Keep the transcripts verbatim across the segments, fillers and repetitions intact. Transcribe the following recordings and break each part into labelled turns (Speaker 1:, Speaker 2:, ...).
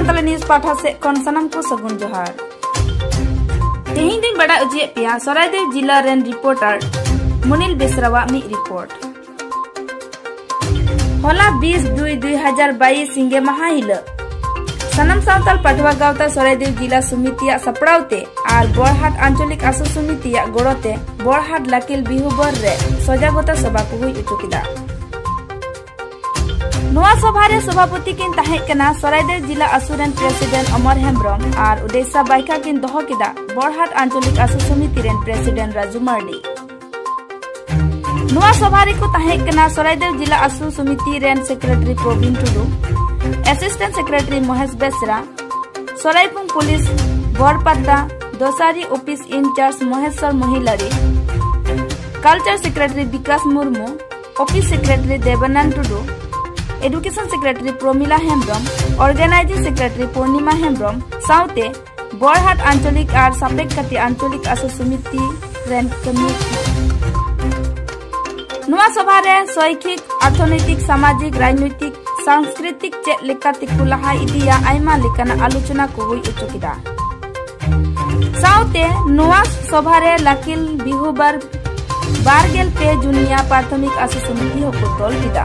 Speaker 1: Santali news पाठा से कौन सनम को सगुन जोहार तेहिं दिन बड़ा उजिए पिया सरायदेव जिला रेन रिपोर्टर मुनिल बेसरावा मी रिपोर्ट होला बीस दुई दुई हजार बाईस सिंगे महा हिल सनम सावताल पाठवा गावता सरायदेव जिला समितिया सपड़ावते और बोरहाट आंचलिक आसु समितिया गोड़ोते बोरहाट लाकिल बिहुबर रे सजागता सभा को हुई उचुकिदा नोआ सभा रे सभापति किन ताहे कना सरायदेव जिला आसुरेन प्रेसिडेंट अमर हेम्ब्रम और उदेशा बाइका किन दोहो किदा बोरहाट आंचलिक आसु समिति रेन प्रेसिडेंट राजू मार्डी नोआ सभा रे को ताहे कना सरायदेव जिला आसु समिति रेन secretary Pravin Tudu assistant secretary Mahesh Besra सरायपुंग पुलिस बरपाटा दोसारी ऑफिस इंचार्ज महेश्वर महिलारी culture secretary Vikas Murmu office secretary Devanand Tudu education secretary Pramila Hembrom organising secretary Purnima Hembrom साउते बोरहाट आंचलिक और सापेक्षाती आंचलिक आसु समिति रेन कमिटी नोआ सभा रे शैक्षिक अर्थनैतिक सामाजिक राजनैतिक सांस्कृतिक चेक लेका तिकु लहा इदिया आयमा लेकाना आलोचना को हुई उचुकिदा साउते नोआ सभा रे लाकिल बिहुबार बारगेल पे जुनिया प्राथमिक आसु समिति होको तोल किदा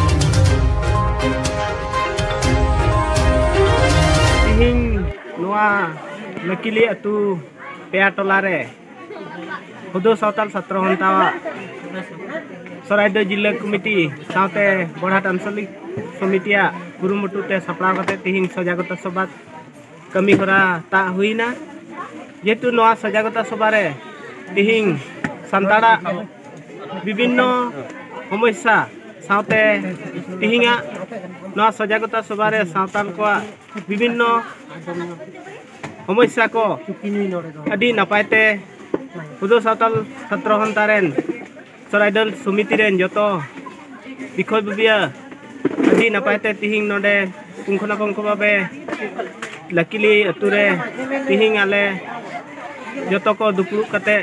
Speaker 2: नोआ लकिली अतु पेया टोला रे हुदो सावताल सत्र हंतावा सरायदेव जिला कमिटी सावते बोरहाट आंचलिक समितिया गुरुमुटुते सपड़ाव कते तिहिं सजागता सभा कमी हरा ता हुईना जेतु नोआ सजागता सभा रे तिहिं संताड़ा विभिन्न समस्या सावते तिहिंगा नोआ सजागता सभा रे सावताल को विभिन्न समस्या को अडी नपायते हुदो सावताल छात्र हंता रेन सरायदेव समिति रेन जतो बिखय बुबिया अडी नपायते तिहिं नोडे पुंखना पुंख भाबे लकिली अतुरे तिहिं आले जतो को दुपुरुब कते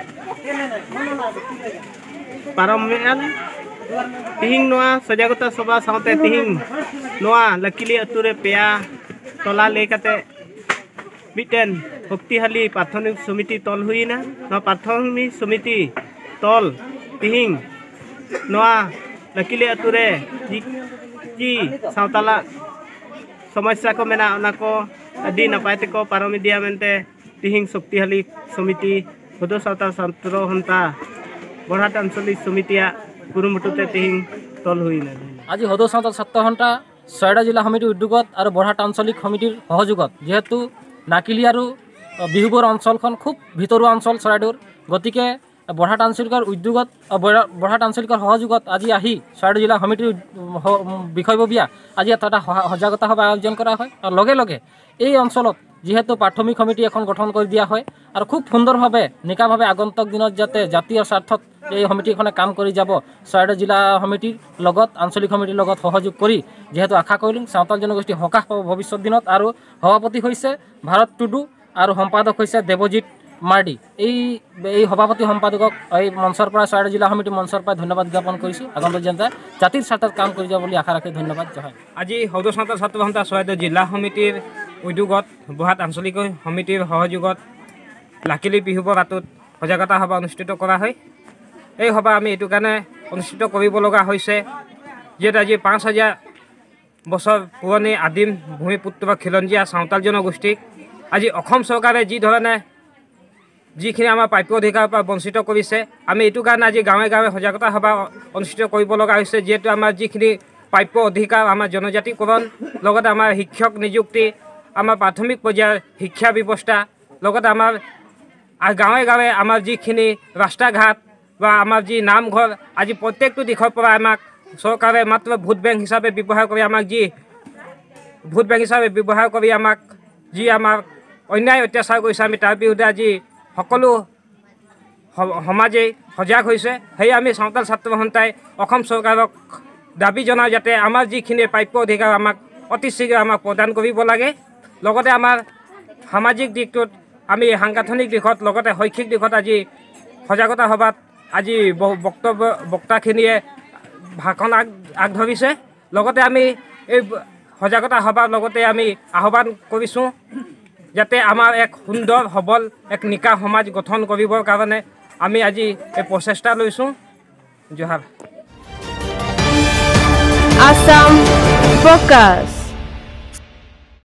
Speaker 2: पारमेल तिहिं नोआ सजागता सभा सावते तिहिं नोआ लकिली अतुरे पेया टोला ले कते मिटेन भक्तिहाली प्राथमिक समिति तल हुईना नोआ प्राथमिक समिति तल तिहिं नोआ लकिली अतुरे जी सावताला समस्या को मेना ओना को अडी नपायते को पारम इदिया मेनते तिहिं शक्तिहाली समिति हुदो सावताल छात्र हंता बोरहाट आंचलिक समितिया गुरुमुटुते तिहिं तल हुईना
Speaker 3: आज हुदो सावताल छात्र हंता सरायदेव जिला समिति उद्योगत और बोरहाट आंचलिक समितिर सहयोगत जेहेतु नाकिली और बिहुबर अंचल खूब भितरुआ अंचल सरायदेव गतिके बोरहाट आंचलिक उद्योगत बोरहाट आंचलिक सहयोगत आज आही सरायदेव जिला समितिर বিষয়ববীয়া आज এটা সজাগতা সভা आयोजन करा হয় और लगे लगे এই অঞ্চলত যেহেতু प्राथमिक समिति এখন গঠন কৰি দিয়া হয় और खूब সুন্দৰভাৱে নিকাভাৱে আগন্তুক দিনত যাতে জাতীয় স্বাৰ্থত এই সমিতিখনে কাম কৰি যাব সৰাইদেউ জিলা সমিতিৰ লগত আঞ্চলিক সমিতিৰ লগত সহযোগ কৰি যেহেতু আশা কৰিলোঁ সাঁওতাল জনগোষ্ঠী সকাহ পাব ভৱিষ্যত দিনত আৰু সভাপতি হৈছে ভাৰত টুডু আৰু সম্পাদক হৈছে দেৱজিৎ মাৰ্ডি এই এই সভাপতি সম্পাদকক এই মঞ্চৰ পৰা সৰাইদেউ জিলা সমিতি মঞ্চৰ পৰা ধন্যবাদ জ্ঞাপন কৰিছোঁ আগন্তুক জনতা জাতিৰ স্বাৰ্থত কাম কৰি যাব বুলি আশা ৰাখি ধন্যবাদ জনাই
Speaker 2: আজি সদৌ সাঁওতাল ছাত্ৰ সন্থা সৰাইদেউ জিলা সমিতিৰ উদ্যোগত बोरहाट आंचलिक समितिर सहयोगत लाकिली बिहुबर बाटुत सजागता सभा अनुष्ठित करा है এই সভা আমি এইটো কাৰণে অনুষ্ঠিত কৰিব লগা হৈছে যিহেতু আজি পাঁচ হাজাৰ বছৰ পুৰণি আদিম ভূমিপুত্ৰ বা খিলঞ্জীয়া সাঁওতাল জনগোষ্ঠীক আজি অসম চৰকাৰে যি ধৰণে যিখিনি আমাৰ প্ৰাপ্য অধিকাৰৰ পৰা বঞ্চিত কৰিছে আমি এইটো কাৰণে আজি গাঁৱে গাঁৱে সজাগতা সভা অনুষ্ঠিত কৰিব লগা হৈছে যিহেতু আমাৰ যিখিনি প্ৰাপ্য অধিকাৰ আমাৰ জনজাতিকৰণ লগতে আমাৰ শিক্ষক নিযুক্তি আমাৰ প্ৰাথমিক পৰ্যায়ৰ শিক্ষা ব্যৱস্থা লগতে আমাৰ গাঁৱে গাঁৱে আমাৰ যিখিনি ৰাস্তা ঘাট বা আমাৰ যি নামঘৰ আজি প্ৰত্যেকটো দিশৰ পৰা আমাক চৰকাৰে মাত্ৰ ভোট বেংক হিচাপে ব্যৱহাৰ কৰি আমাক যি ভোট বেংক হিচাপে ব্যৱহাৰ কৰি আমাক যি আমাৰ অন্যায় অত্যাচাৰ কৰিছে আমি তাৰ বিৰুদ্ধে আজি সকলো সমাজে সজাগ হৈছে সেই আমি সাঁওতাল ছাত্ৰ সন্থাই অসম চৰকাৰক দাবী জনাওঁ যাতে আমাৰ যিখিনি প্ৰাপ্য অধিকাৰ আমাক অতি শীঘ্ৰে আমাক প্ৰদান কৰিব লাগে লগতে আমাৰ সামাজিক দিশটোত আমি সাংগঠনিক দিশত লগতে শৈক্ষিক দিশত আজি সজাগতা সভাত আজি বক্তব্য বক্তাখিনিয়ে ভাষণ আগ আগধৰিছে লগতে আমি এই সজাগতা সভাৰ লগতে আমি আহ্বান কৰিছোঁ যাতে আমাৰ এক সুন্দৰ সবল এক নিকা সমাজ গঠন কৰিবৰ কাৰণে আমি আজি এই প্ৰচেষ্টা লৈছোঁ। জোহাৰ।
Speaker 4: Assam Focus।